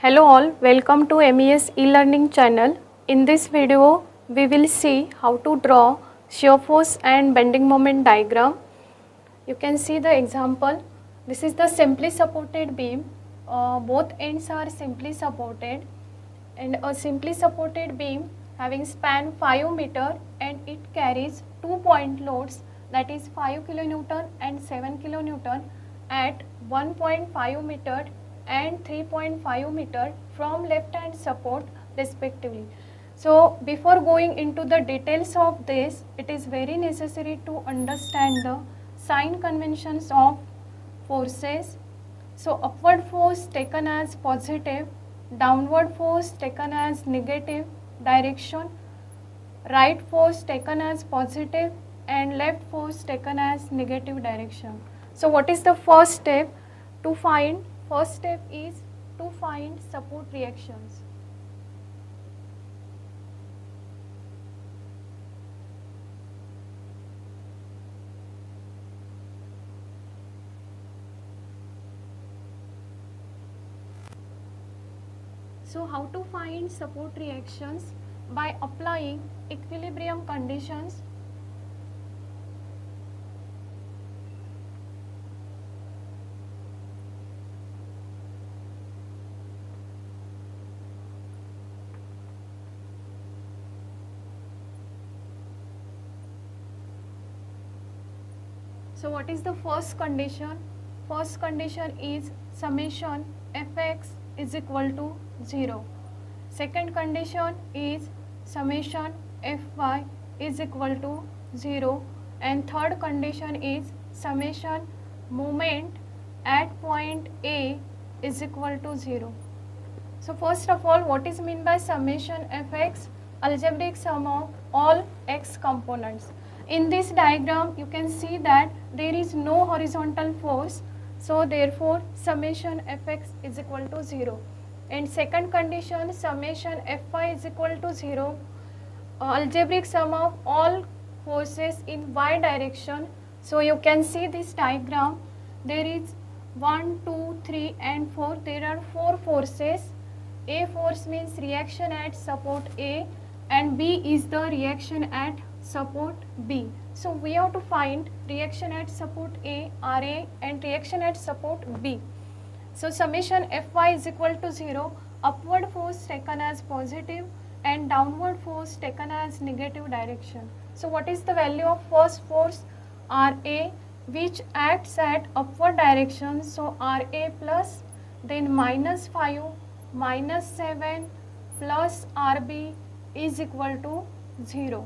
Hello all, welcome to MES e-learning channel. In this video, we will see how to draw shear force and bending moment diagram. You can see the example. This is the simply supported beam. Both ends are simply supported, and a simply supported beam having span 5 meter and it carries 2 point loads, that is 5 kilonewton and 7 kilonewton at 1.5 meter and 3.5 meter from left hand support respectively. So before going into the details of this, it is very necessary to understand the sign conventions of forces. So upward force taken as positive, downward force taken as negative direction, right force taken as positive and left force taken as negative direction. So what is the first step to find? First step is to find support reactions. So how to find support reactions? By applying equilibrium conditions. So what is the first condition? First condition is summation fx is equal to 0. Second condition is summation fy is equal to 0. And third condition is summation moment at point A is equal to 0. So first of all, what is meant by summation fx? Algebraic sum of all x components. In this diagram, you can see that there is no horizontal force. So therefore, summation fx is equal to 0. And second condition, summation fy is equal to 0. Algebraic sum of all forces in y direction. So you can see this diagram. There is 1, 2, 3 and 4. There are 4 forces. A force means reaction at support A and B is the reaction at support B. So we have to find reaction at support A, RA and reaction at support B. So summation Fy is equal to 0, upward force taken as positive and downward force taken as negative direction. So what is the value of first force? RA, which acts at upward direction. So RA plus then minus 5 minus 7 plus RB is equal to 0.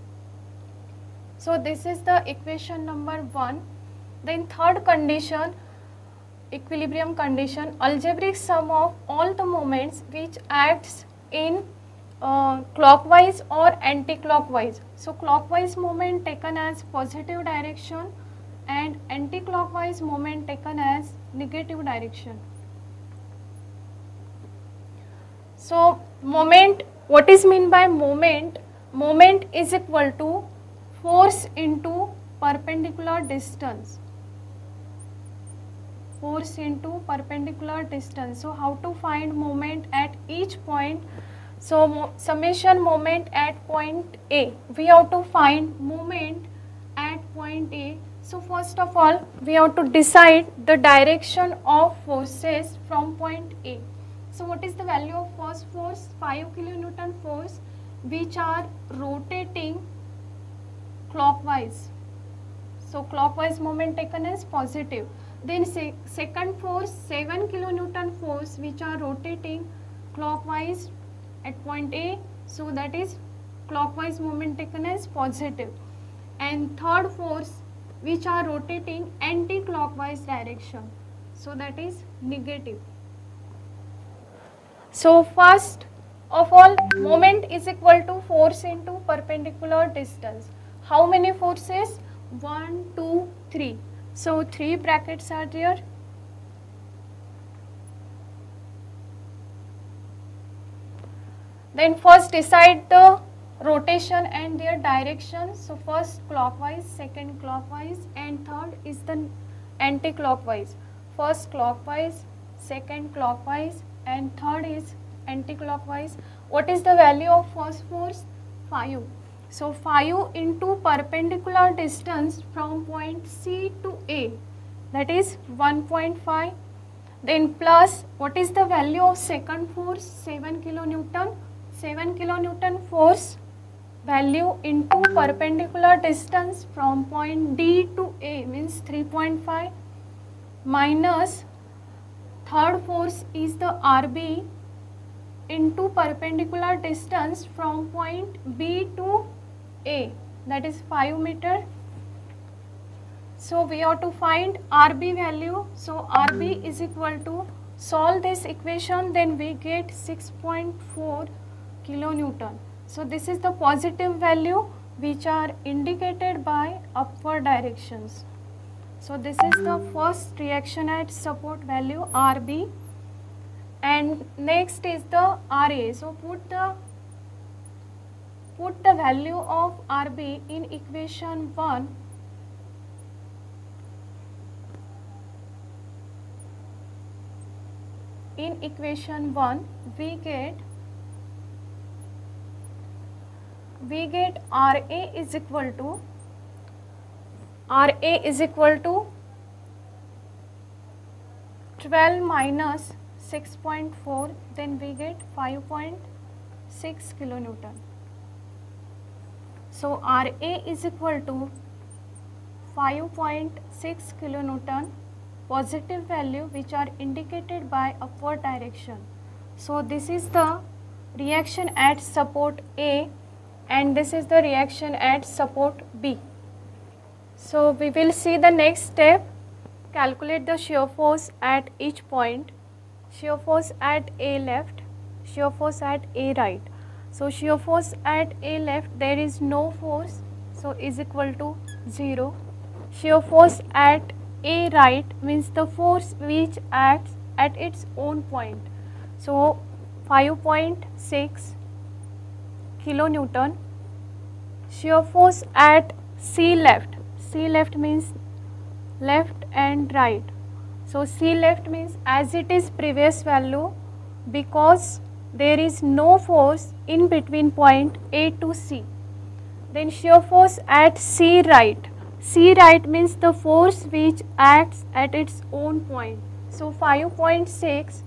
So this is the equation number 1. Then third condition, equilibrium condition, algebraic sum of all the moments which acts in clockwise or anti-clockwise. So clockwise moment taken as positive direction and anti-clockwise moment taken as negative direction. So moment, what is meant by moment? Moment is equal to force into perpendicular distance. Force into perpendicular distance. So how to find moment at each point? So summation moment at point A. We have to find moment at point A. So first of all, we have to decide the direction of forces from point A. So what is the value of first force? 5 kilonewton force which are rotating clockwise. So clockwise moment taken as positive. Then second force 7 kilonewton force which are rotating clockwise at point A. So that is clockwise moment taken as positive. And third force which are rotating anti-clockwise direction. So that is negative. So first of all, moment is equal to force into perpendicular distance. How many forces? 1, 2, 3. So 3 brackets are there. Then first decide the rotation and their direction. So first clockwise, second clockwise and third is the anti-clockwise. First clockwise, second clockwise and third is anti-clockwise. What is the value of first force? 5. So 5 into perpendicular distance from point C to A, that is 1.5. Then plus what is the value of second force? 7 kilonewton. 7 kilonewton force value into perpendicular distance from point D to A means 3.5 minus third force is the RB into perpendicular distance from point B to A, that is 5 meter. So we have to find RB value. So RB is equal to, solve this equation, then we get 6.4 kilonewton. So this is the positive value which are indicated by upward directions. So this is the first reaction at support value RB, and next is the RA. So put the value of RB in equation 1. In equation 1 we get RA is equal to 12 minus 6.4, then we get 5.6 kilonewton. So RA is equal to 5.6 kilonewton, positive value which are indicated by upward direction. So this is the reaction at support A and this is the reaction at support B. So we will see the next step. Calculate the shear force at each point. Shear force at A left, shear force at A right. So shear force at A left, there is no force, so is equal to 0. Shear force at A right means the force which acts at its own point. So 5.6 kilonewton. Shear force at C left means left and right. So C left means as it is previous value, because there is no force in between point A to C. Then shear force at C right. C right means the force which acts at its own point. So 5.6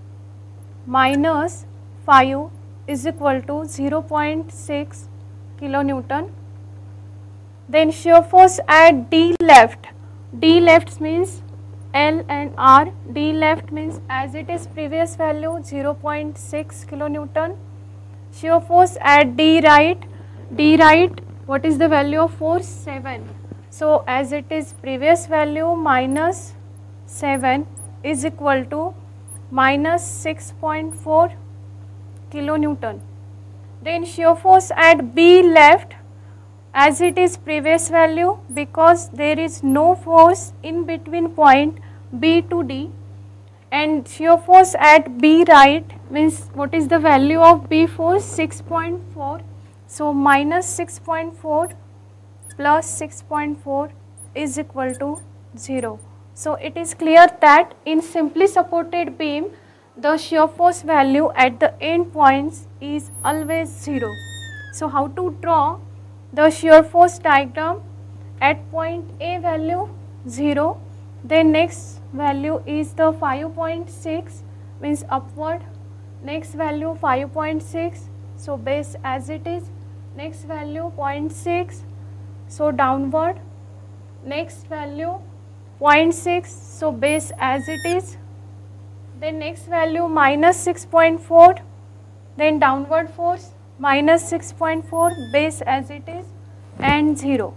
minus 5 is equal to 0.6 kilonewton. Then shear force at D left. D left means L and R. D left means as it is previous value 0.6 kilonewton. Shear force at D right. D right, what is the value of force? 7. So as it is previous value minus 7 is equal to minus 6.4 kilonewton. Then shear force at B left, as it is previous value, because there is no force in between point B to D, and shear force at B right means what is the value of B force? 6.4. So minus 6.4 plus 6.4 is equal to 0. So it is clear that in simply supported beam, the shear force value at the end points is always 0. So how to draw the shear force diagram? At point A value 0, then next value is the 5.6 means upward, next value 5.6, so base as it is, next value 0.6, so downward, next value 0.6, so base as it is, then next value minus 6.4, then downward force minus 6.4, base as it is, and 0.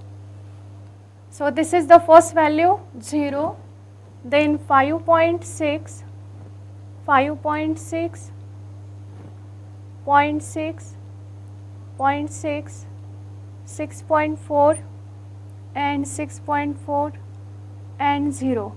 So this is the first value 0, then 5.6, 5.6, 0.6, 0.6, 6.4 and 6.4 and 0.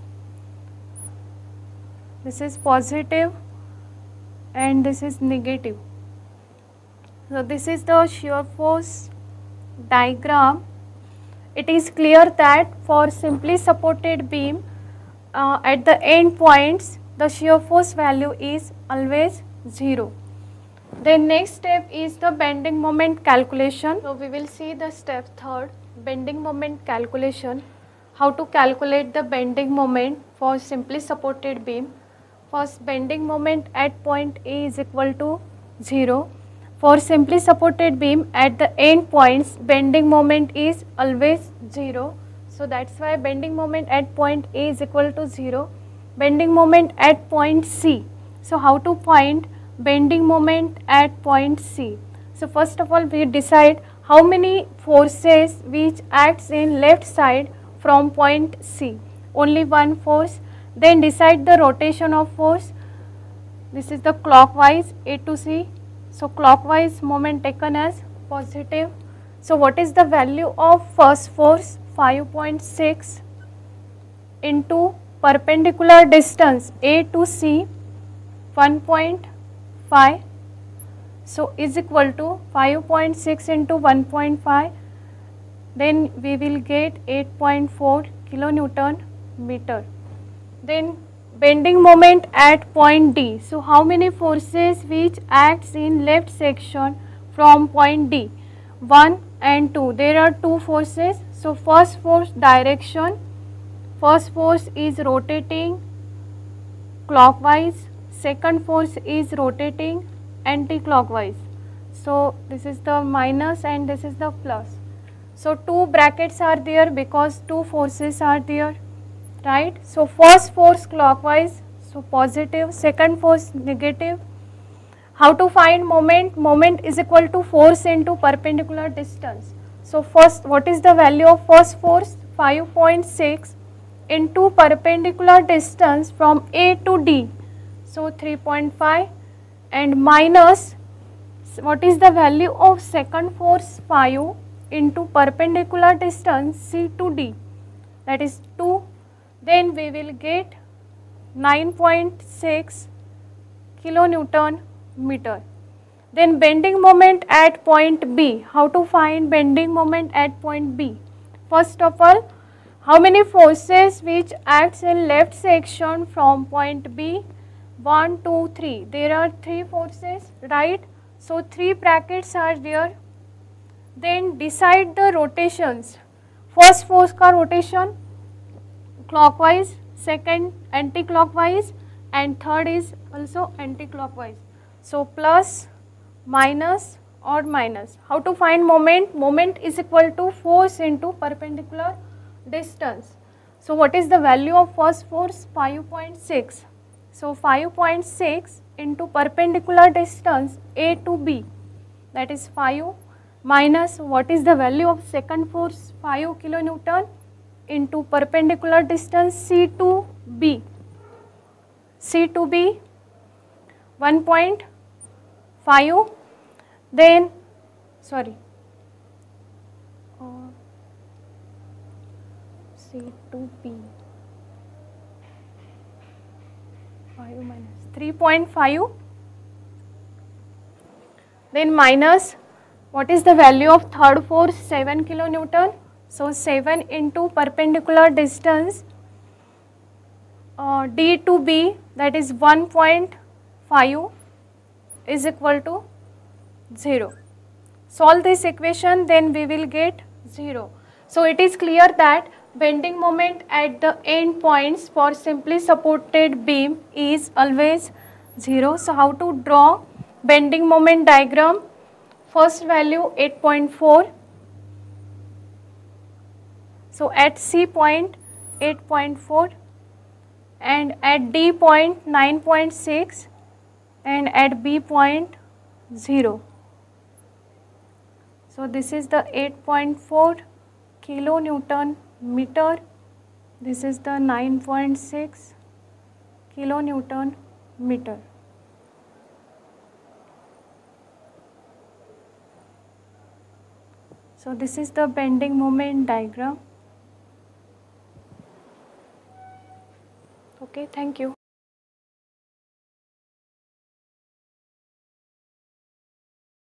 This is positive and this is negative. So this is the shear force diagram. It is clear that for simply supported beam, at the end points the shear force value is always 0. Then next step is the bending moment calculation. So we will see the step third, bending moment calculation. How to calculate the bending moment for simply supported beam. First, bending moment at point A is equal to 0. For simply supported beam at the end points, bending moment is always 0. So that's why bending moment at point A is equal to 0. Bending moment at point C. So how to find bending moment at point C? So first of all, we decide how many forces which acts in left side from point C. Only one force. Then decide the rotation of force. This is the clockwise A to C. So clockwise moment taken as positive. So what is the value of first force? 5.6 into perpendicular distance A to C 1.5. So is equal to 5.6 into 1.5. Then we will get 8.4 kilonewton meter. Then bending moment at point D. So how many forces which acts in left section from point D? 1 and 2. There are two forces. So first force direction. First force is rotating clockwise. Second force is rotating anti-clockwise. So this is the minus and this is the plus. So two brackets are there because two forces are there, right? So first force clockwise, so positive, second force negative. How to find moment? Moment is equal to force into perpendicular distance. So first, what is the value of first force? 5.6 into perpendicular distance from A to D. So 3.5 and minus, what is the value of second force? 5 into perpendicular distance C to D, that is 2. Then we will get 9.6 kilonewton meter. Then bending moment at point B. How to find bending moment at point B? First of all, how many forces which acts in left section from point B? 1, 2, 3. There are 3 forces, right? So 3 brackets are there. Then decide the rotations. First force का rotation clockwise, second anti-clockwise and third is also anti-clockwise. So plus, minus or minus. How to find moment? Moment is equal to force into perpendicular distance. So what is the value of first force? 5.6. So 5.6 into perpendicular distance A to B, that is 5, minus what is the value of second force? 5 kilonewton into perpendicular distance C to B. C to B 1.5. Then C to B 5 minus 3.5. Then minus what is the value of third force? 7 kilonewton. So 7 into perpendicular distance D to B, that is 1.5 is equal to 0. Solve this equation, then we will get 0. So it is clear that bending moment at the end points for simply supported beam is always 0. So how to draw bending moment diagram? First value 8.4. So at C point 8.4 and at D point 9.6 and at B point 0. So this is the 8.4 kilonewton meter. This is the 9.6 kilonewton meter. So this is the bending moment diagram. Okay, thank you.